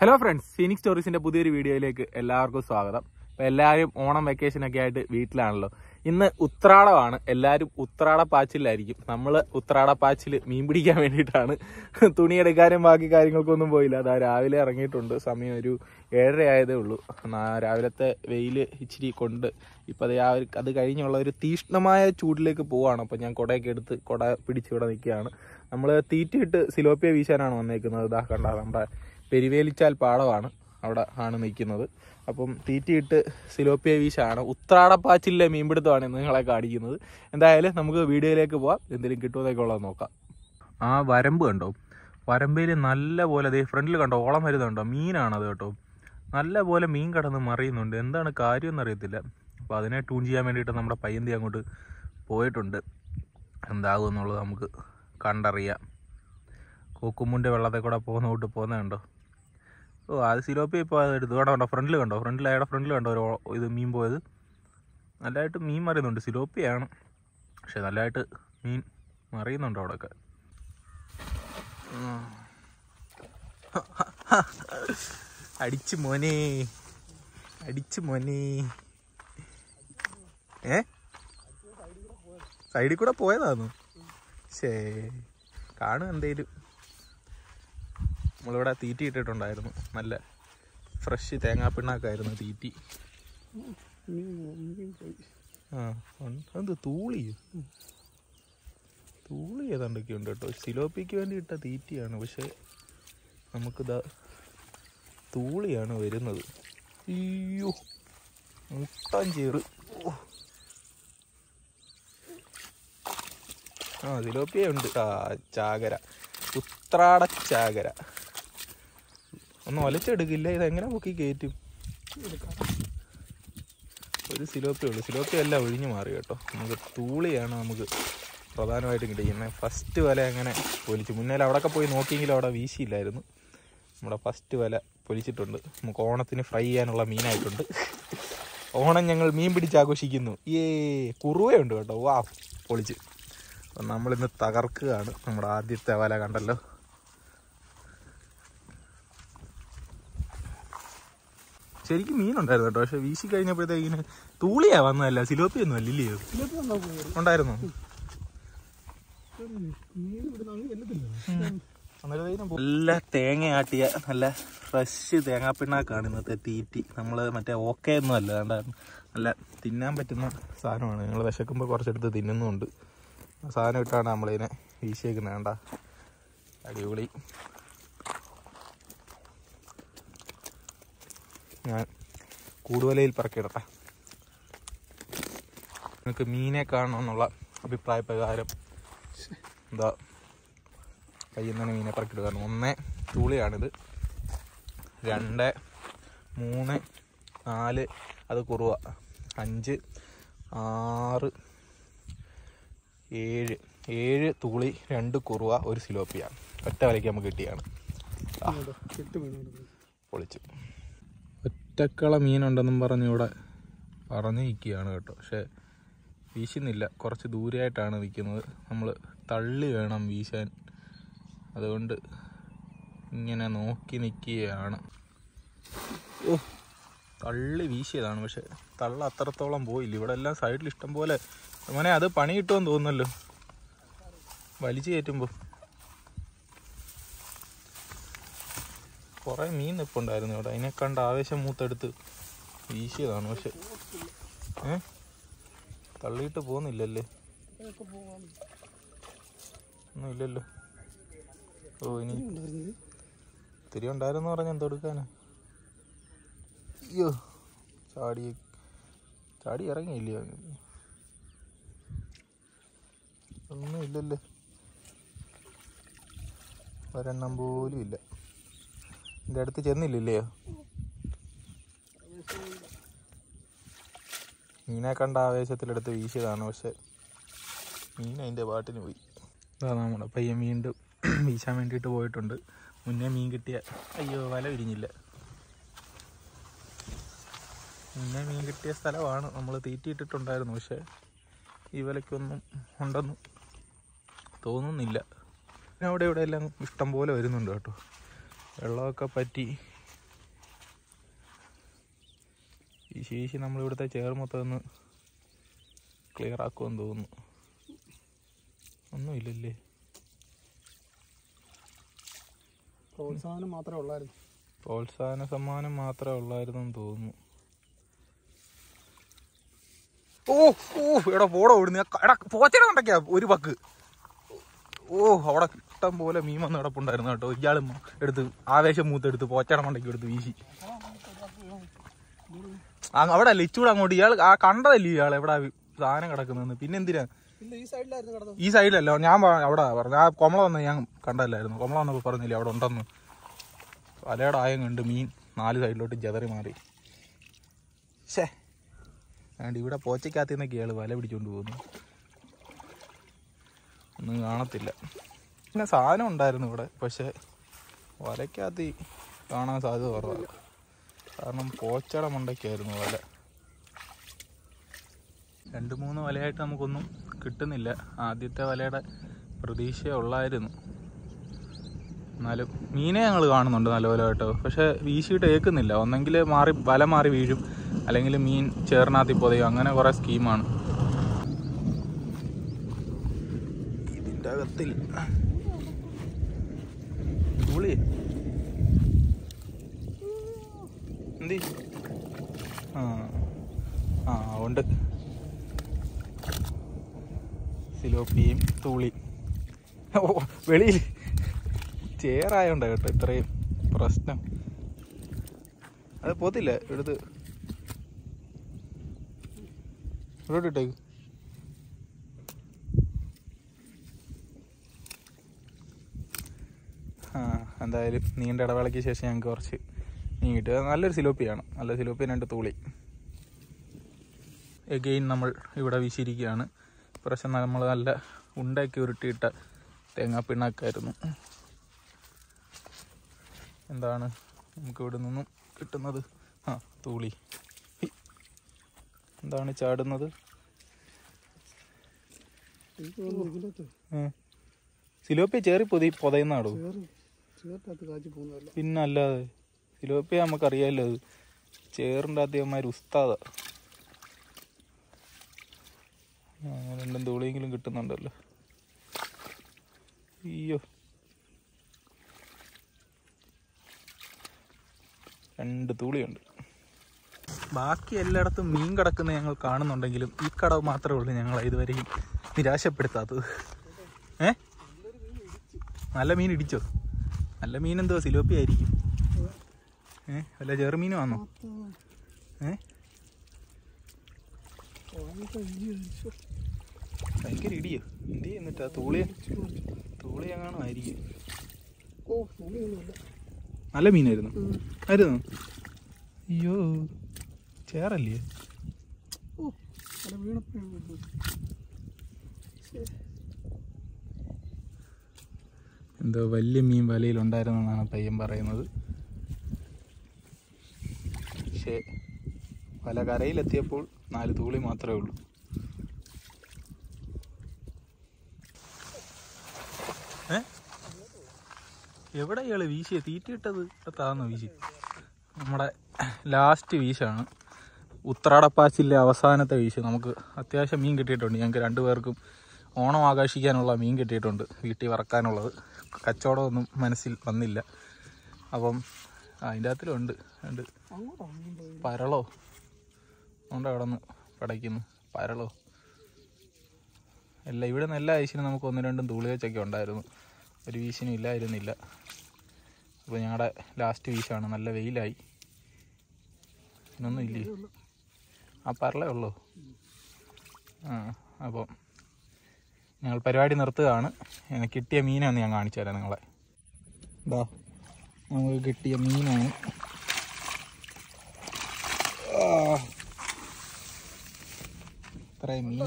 Hello friends, Phoenix സ്റ്റോറീസിന്റെ പുതിയൊരു വീഡിയോയിലേക്ക് എല്ലാവർക്കും സ്വാഗതം. അപ്പോൾ എല്ലാവരും ഓണം വെക്കേഷനൊക്കെ ആയിട്ട് വീട്ടിലാണല്ലോ. ഇന്ന് ഉത്രാടമാണ്. എല്ലാവരും ഉത്രാടപ്പാച്ചിലായിരിക്കും. നമ്മൾ ഉത്രാടപ്പാച്ചിൽ മീൻ പിടിക്കാൻ വേണ്ടിയിട്ടാണ്. തുണിയെടുക്കാനും ബാക്കി കാര്യങ്ങൾക്കൊന്നും പോയില്ല. അതാ രാവിലെ ഇറങ്ങിയിട്ടുണ്ട്. സമയം ഒരു 7:30 ആയതേ ഉള്ളൂ. രാവിലത്തെ വെയിൽ ഇച്ചിരി കൊണ്ട് ഇപ്പം അത് കഴിഞ്ഞുള്ള ഒരു തീഷ്ണമായ ചൂടിലേക്ക് പോവുകയാണ്. അപ്പോൾ ഞാൻ കുടയൊക്കെ എടുത്ത് കുട പിടിച്ചിവിടെ നിൽക്കുകയാണ്. നമ്മൾ തീറ്റിയിട്ട് സിലോപ്പിയ വീശാനാണ് വന്നേക്കുന്നത്. ഇതാ കണ്ട, നമ്മുടെ പെരുവേലിച്ചാൽ പാടമാണ്, അവിടെ ആണ് നിൽക്കുന്നത്. അപ്പം തീറ്റിയിട്ട് സിലോപ്പിയ വീശാണ്. ഉത്രാടപ്പാച്ചിലെ മീൻപിടുത്തമാണ് നിങ്ങളെ കാണിക്കുന്നത്. എന്തായാലും നമുക്ക് വീഡിയോയിലേക്ക് പോവാം. എന്തെങ്കിലും കിട്ടുമെന്നൊക്കെ ഉള്ളത് നോക്കാം. ആ വരമ്പ് കണ്ടോ, വരമ്പയിൽ നല്ല പോലെ അതേ ഫ്രണ്ടിൽ കണ്ടോ ഓളം വരുന്നുണ്ടോ, മീനാണത് കേട്ടോ. നല്ല പോലെ മീൻ കടന്ന് മറിയുന്നുണ്ട്. എന്താണ് കാര്യം എന്നറിയത്തില്ല. അപ്പോൾ അതിനെ ട്യൂൺ ചെയ്യാൻ വേണ്ടിയിട്ട് നമ്മുടെ പയ്യന്തി അങ്ങോട്ട് പോയിട്ടുണ്ട്. എന്താകും എന്നുള്ളത് നമുക്ക് കണ്ടറിയാം. കോക്കുമുൻ്റെ വെള്ളത്തെ കൂടെ പോകുന്ന കണ്ടോ. ഓ, അത് സിലോപ്പിയ ഇപ്പോൾ അത് എടുത്തു. കണ്ടോ ഫ്രണ്ടിൽ കണ്ടോ, അയാളുടെ ഫ്രണ്ടിൽ കണ്ടോ ഒരു ഇത് മീൻ പോയത്. നല്ലതായിട്ട് മീൻ മറിയുന്നുണ്ട്. സിലോപ്പിയാണ്, പക്ഷെ നല്ലതായിട്ട് മീൻ മറിയുന്നുണ്ട് അവിടെയൊക്കെ. അടിച്ചു മോനെ. സൈഡിൽ കൂടെ പോയതാന്ന്. കാണും എന്തേലും. നമ്മളിവിടെ തീറ്റി ഇട്ടിട്ടുണ്ടായിരുന്നു. നല്ല ഫ്രഷ് തേങ്ങാപ്പിണ്ണാക്കായിരുന്നു തീറ്റി. എന്ത് തൂളി ഏതാണ്ടൊക്കെ ഉണ്ട് കേട്ടോ. സിലോപ്പിക്ക് വേണ്ടി ഇട്ട തീറ്റിയാണ്, പക്ഷെ നമുക്കിതാ തൂളിയാണ് വരുന്നത്. അയ്യോ, മുട്ടാഞ്ചേറ്. സിലോപ്പിയ ഉണ്ട്. ചാകര, ഉത്രാട ചാകര. ഒന്നും ഒലച്ചെടുക്കില്ല. ഇതെങ്ങനെ പൊക്കി കയറ്റും. ഒരു സിലോപ്പിയ ഉള്ളു. സിലോപ്പിയ എല്ലാം ഒഴിഞ്ഞു മാറി കേട്ടോ. നമുക്ക് തൂളിയാണ് നമുക്ക് പ്രധാനമായിട്ടും കിട്ടിക്കുന്നത്. ഫസ്റ്റ് വല അങ്ങനെ പൊലിച്ചു. മുന്നേ അവിടെയൊക്കെ പോയി നോക്കിയെങ്കിലും അവിടെ വീശിയില്ലായിരുന്നു. നമ്മുടെ ഫസ്റ്റ് വല പൊലിച്ചിട്ടുണ്ട്. നമുക്ക് ഓണത്തിന് ഫ്രൈ ചെയ്യാനുള്ള മീനായിട്ടുണ്ട്. ഓണം ഞങ്ങൾ മീൻ പിടിച്ചാഘോഷിക്കുന്നു. കുറുവയുണ്ട് കേട്ടോ. വാ, പൊളിച്ച്. അപ്പം നമ്മളിന്ന് തകർക്കുകയാണ്. നമ്മുടെ ആദ്യത്തെ വല കണ്ടല്ലോ. ശരിക്കും മീനുണ്ടായിരുന്നു കേട്ടോ, പക്ഷെ വീശി കഴിഞ്ഞപ്പോഴത്തേക്കിന് തൂളിയാ വന്നതല്ല, സിലോപ്പിയൊന്നും അല്ലല്ലയോ. ഉണ്ടായിരുന്നു. നല്ല തേങ്ങ ആട്ടിയ നല്ല ഫ്രഷ് തേങ്ങാപ്പിണ്ണാക്കാണ് ഇന്നത്തെ തീറ്റി. നമ്മൾ മറ്റേ ഒന്നും അല്ല, നല്ല തിന്നാൻ പറ്റുന്ന സാധനമാണ്. ഞങ്ങൾ വിശക്കുമ്പോൾ കുറച്ചെടുത്ത് തിന്നുന്നുണ്ട്. സാധനം ഇട്ടാണ് നമ്മളിതിനെ വീശിയേക്കുന്നത്. വേണ്ട, അടിപൊളി. ഞാൻ കൂടുവലയിൽ പറക്കിയിടട്ടെ. നിങ്ങൾക്ക് മീനെ കാണണമെന്നുള്ള അഭിപ്രായ പ്രകാരം എന്താ കയ്യിൽ നിന്ന് മീനെ പറക്കിയിടുക. 1 തൂളിയാണിത്, 2, 3, 4 അത് കുറുവ, 5, 6, 7 തൂളി, 2 കുറുവ, 1 സിലോപ്പിയ. ഒറ്റ വലയ്ക്ക് നമുക്ക് കിട്ടിയാണ്. പൊളിച്ചു. ഒറ്റക്കള മീനുണ്ടെന്നും പറഞ്ഞ് ഇവിടെ പറഞ്ഞു നിൽക്കുകയാണ് കേട്ടോ. പക്ഷെ വീശുന്നില്ല. കുറച്ച് ദൂരെയായിട്ടാണ് നിൽക്കുന്നത്. നമ്മൾ തള്ളി വേണം വീശാൻ. അതുകൊണ്ട് ഇങ്ങനെ നോക്കി നിൽക്കുകയാണ്. തള്ളി വീശിയതാണ്, പക്ഷെ തള്ള അത്രത്തോളം പോയില്ല. ഇവിടെ എല്ലാം സൈഡിൽ ഇഷ്ടം പോലെ. മോനെ, അത് പണി കിട്ടുമെന്ന് തോന്നുന്നല്ലോ വലിച്ചു കയറ്റുമ്പോൾ. കുറേ മീൻ നിൽപ്പുണ്ടായിരുന്നു ഇവിടെ. അതിനെ കണ്ട് ആവേശം മൂത്തെടുത്ത് വീശിയതാണ്. പക്ഷെ തള്ളിയിട്ട് പോകുന്നില്ലല്ലേ. ഒന്നും ഇല്ലല്ലോ. ഇനി തിരി ഉണ്ടായിരുന്നു പറഞ്ഞാൽ എന്തെടുക്കാനാ. അയ്യോ, ചാടി ഇറങ്ങിയില്ലേ. ഒന്നും ഇല്ലല്ലേ, ഒരെണ്ണം പോലും ഇല്ല. എൻ്റെ അടുത്ത് ചെന്നില്ലല്ലയോ. മീനെ കണ്ട ആവേശത്തിലെടുത്ത് വീശിയതാണ്, പക്ഷെ മീൻ അതിൻ്റെ പാട്ടിന് പോയി. അതാ നമ്മുടെ പയ്യൻ വീണ്ടും വീശാൻ വേണ്ടിയിട്ട് പോയിട്ടുണ്ട്. മുന്നേ മീൻ കിട്ടിയ വല വിരിഞ്ഞില്ല. മുന്നേ മീൻ കിട്ടിയ സ്ഥലമാണ്. നമ്മൾ തീറ്റിയിട്ടിട്ടുണ്ടായിരുന്നു, പക്ഷെ ഈ വലയ്ക്കൊന്നും ഉണ്ടെന്ന് തോന്നുന്നില്ല. പിന്നെ അവിടെ ഇവിടെ എല്ലാം ഇഷ്ടം പോലെ വരുന്നുണ്ട് കേട്ടോ. വെള്ളമൊക്കെ പറ്റി വീശി നമ്മളിവിടുത്തെ ചേർ മൊത്തം ഒന്ന് ക്ലിയർ ആക്കുമെന്ന് തോന്നുന്നു. ഒന്നുമില്ലല്ലേ? പ്രോത്സാഹനം മാത്രമേ ഉള്ളായിരുന്നു. പ്രോത്സാഹന സമ്മാനം മാത്രമേ ഉള്ളായിരുന്നെന്ന് തോന്നുന്നു. ഓ എടാ പോടോ ഓടുന്നു. എടാ പോച്ചട കണ്ടൊക്കെയാ ഒരു പക്ക്. അവിടെ ഇഷ്ടം പോലെ മീൻ വന്ന് കിടപ്പുണ്ടായിരുന്നു കേട്ടോ. ഇയാളും എടുത്ത് ആവേശം മൂത്തെടുത്ത് പോച്ചട മണ്ടയ്ക്ക് എടുത്ത് വീശി. അവിടെ അല്ല ഇച്ചൂടെ അങ്ങോട്ട്. ഇയാൾ കണ്ടതല്ലേ ഇയാൾ എവിടെ സാധനം കിടക്കുന്നതെന്ന്. പിന്നെ എന്തിനാ ഈ സൈഡിലല്ല? ഞാൻ അവിടെ പറഞ്ഞു. ആ കൊമള വന്ന് ഞാൻ കണ്ടല്ലായിരുന്നു. കൊമള വന്നപ്പോൾ പറഞ്ഞില്ലേ അവിടെ ഉണ്ടെന്ന്. വലയുടെ ആയം കണ്ട് മീൻ 4 സൈഡിലോട്ട് ജതറി മാറി. ശേ അതുകൊണ്ട് ഇവിടെ പോച്ചയ്ക്കകത്ത് നിന്നൊക്കെ ഇയാൾ വല പിടിച്ചോണ്ട് പോകുന്നു. ഒന്നും കാണത്തില്ല. പിന്നെ സാധനം ഉണ്ടായിരുന്നു ഇവിടെ, പക്ഷെ വലയ്ക്കകത്ത് കാണാൻ സാധ്യത കുറവാണ്. കാരണം പോച്ചട മണ്ടയ്ക്കായിരുന്നു വല. 2-3 വലയായിട്ട് നമുക്കൊന്നും കിട്ടുന്നില്ല. ആദ്യത്തെ വലയുടെ പ്രതീക്ഷ ഉള്ളായിരുന്നു. എന്നാലും മീനെ ഞങ്ങൾ കാണുന്നുണ്ട് നല്ലപോലെ കേട്ടോ. പക്ഷെ വീശിയിട്ട് ഏൽക്കുന്നില്ല. ഒന്നെങ്കിൽ വല മാറി വീഴും, അല്ലെങ്കിൽ മീൻ ചേർനാത്തി പൊതയും. അങ്ങനെ കുറേ സ്കീമാണ് ഇതിൻ്റെ അകത്തിൽ. പുളി എന്തി ഉണ്ട്. സിലോപ്പിയും തൂളി. വെളിയിൽ ചേറായോണ്ട കേട്ടോ ഇത്രയും പ്രശ്നം. അത് പോത്തില്ല. എടുത്ത് ഇട്ടേക്ക്. എന്തായാലും നീണ്ട ഇടവേളയ്ക്ക് ശേഷം ഞങ്ങൾക്ക് കുറച്ച് മീൻ കിട്ടുക. നല്ലൊരു സിലോപ്പിയാണ്. നല്ല സിലോപ്പി 2 തൂളി. എഗെയിൻ നമ്മൾ ഇവിടെ വീശിയിരിക്കുകയാണ്. പ്രാവശ്യം നമ്മൾ നല്ല ഉണ്ടാക്കി ഉരുട്ടിയിട്ട തേങ്ങാപ്പിണ്ണാക്കായിരുന്നു. എന്താണ് നമുക്ക് ഇവിടെ നിന്നും കിട്ടുന്നത്? തൂളി. എന്താണ് ചാടുന്നത്? സിലോപ്പിയ ചേറി പൊതയുന്നാടോ? പിന്നല്ലാതെ സിലോപ്പിയ നമുക്കറിയാമല്ലോ. അത് ചേറിൻ്റെ അധികമാര് ഉസ്താദാ. 2 തൂളിയെങ്കിലും കിട്ടുന്നുണ്ടല്ലോ. അയ്യോ 2 തൂളിയുണ്ട്. ബാക്കി എല്ലായിടത്തും മീൻ കിടക്കുന്ന ഞങ്ങൾ കാണുന്നുണ്ടെങ്കിലും ഈ കടവ് മാത്രമേ ഉള്ളൂ ഞങ്ങൾ ഇതുവരെയും നിരാശപ്പെടുത്താത്തത്. നല്ല മീൻ ഇടിച്ചോ? നല്ല മീൻ എന്തോ സിലോപ്പി ആയിരിക്കും. വല്ല ചെറുമീനും ആണോ? ഭയങ്കര ഇടിയോ? എന്ത് ചെയ്യുന്നിട്ടാ? തൂളി എങ്ങാണോ ആയിരിക്കും. നല്ല മീനായിരുന്നു. ആയിരുന്നു? അയ്യോ ചേറല്ലേ? എന്തോ വലിയ മീൻ വലയിലുണ്ടായിരുന്നെന്നാണ് പയ്യൻ പറയുന്നത്. പക്ഷേ വല കരയിലെത്തിയപ്പോൾ 4 തൂളി മാത്രമേ ഉള്ളൂ. എവിടെ ഇയാള് വീശിയ? തീറ്റിയിട്ടത് താന്ന് വീശി. നമ്മുടെ ലാസ്റ്റ് വീശാണ്. ഉത്രാടപ്പാച്ചിലെ അവസാനത്തെ വീശ്. നമുക്ക് അത്യാവശ്യം മീൻ കിട്ടിയിട്ടുണ്ട്. ഞങ്ങൾക്ക് 2 പേർക്കും ഓണം ആഘോഷിക്കാനുള്ള മീൻ കിട്ടിയിട്ടുണ്ട്. വീട്ടിൽ വറക്കാനുള്ളത്. കച്ചവടമൊന്നും മനസ്സിൽ വന്നില്ല. അപ്പം അതിൻ്റെ അകത്തിലുണ്ട് 2 പരളോ ഉണ്ട്. അവിടെ നിന്ന് പടയ്ക്കുന്നു പരളോ. ഇവിടെ നിന്ന് എല്ലാ വീശിനും നമുക്ക് 1-2 തൂളി വെച്ചൊക്കെ ഉണ്ടായിരുന്നു. ഒരു വീശിനും ഇല്ലായിരുന്നില്ല. അപ്പോൾ ഞങ്ങളുടെ ലാസ്റ്റ് വീശാണ്. നല്ല വെയിലായി. ഇന്നൊന്നും ഇല്ലേ? ആ പരളേ ഉള്ളൂ. അപ്പം ഞങ്ങൾ പരിപാടി നിർത്തുകയാണ്. കിട്ടിയ മീനാണ് ഞാൻ കാണിച്ചു തരാം നിങ്ങളെ. ഇതാ നമുക്ക് കിട്ടിയ മീനാണ്. ഇത്രയും മീൻ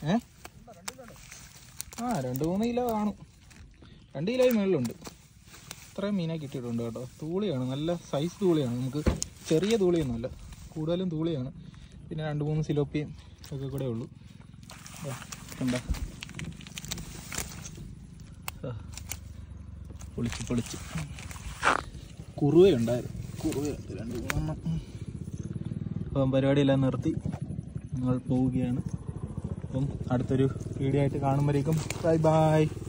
2-3 കിലോ കാണും. 2 കിലോയും മുകളിലുണ്ട്. ഇത്രയും മീനെ കിട്ടിയിട്ടുണ്ട് കേട്ടോ. തൂളിയാണ്. നല്ല സൈസ് തൂളിയാണ്. നമുക്ക് ചെറിയ തൂളിയൊന്നുമല്ല, കൂടുതലും തൂളിയാണ്. പിന്നെ 2-3 സിലോപ്പിയും ഒക്കെ കൂടെ ഉള്ളൂ. കണ്ട പൊളിച്ച് കുറുവയുണ്ടായിരുന്നു. കുറുവയുണ്ട് 2-3. അപ്പം പരിപാടിയെല്ലാം നിർത്തി ഞങ്ങൾ പോവുകയാണ്. അപ്പം അടുത്തൊരു വീഡിയോ ആയിട്ട് കാണുമ്പോഴേക്കും ബൈ ബൈ.